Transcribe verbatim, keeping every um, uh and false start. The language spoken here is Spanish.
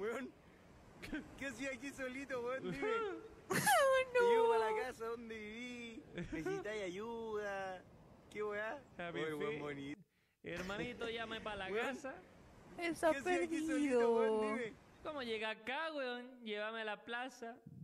Weón, ¿qué hacía aquí solito, weón? Dime. No. Te llevo a la casa donde viví. Necesitáis ayuda. ¿Qué weá? Happy Oye, weón feet. bonito. Hermanito, llame para la Weón. casa. Está ¿Qué hacía aquí solito, weón? perdido. Dime. ¿Cómo llega acá, weón? Llévame a la plaza.